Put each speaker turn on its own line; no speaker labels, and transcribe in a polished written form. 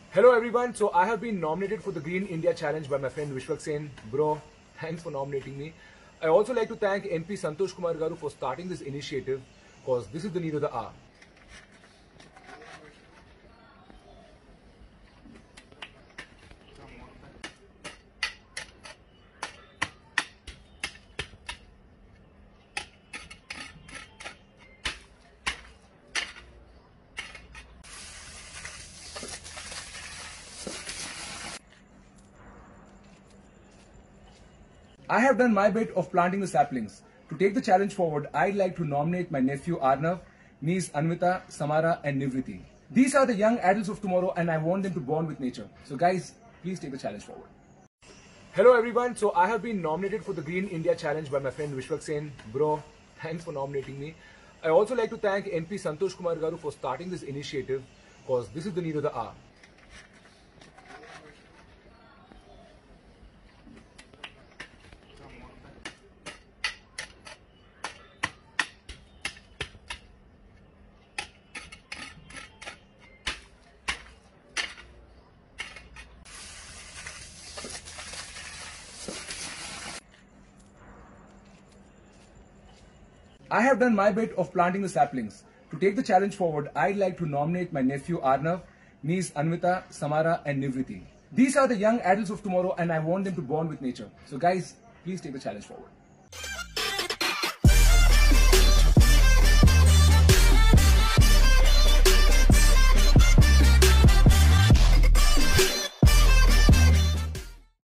Hello everyone, so I have been nominated for the Green India Challenge by my friend Vishwak Sen. Bro, thanks for nominating me. I also like to thank MP Santosh Kumar Garu for starting this initiative because this is the need of the hour. I have done my bit of planting the saplings. To take the challenge forward, I'd like to nominate my nephew Arnav, niece Anvita, Samara and Nivriti. These are the young adults of tomorrow and I want them to bond with nature. So guys, please take the challenge forward. Hello everyone, so I have been nominated for the Green India Challenge by my friend Vishwak Sen. Bro, thanks for nominating me. I also like to thank MP Santosh Kumar Garu for starting this initiative because this is the need of the hour. I have done my bit of planting the saplings. To take the challenge forward, I'd like to nominate my nephew Arnav, niece Anvita, Samara and Nivriti. These are the young adults of tomorrow and I want them to bond with nature. So guys, please take the challenge forward.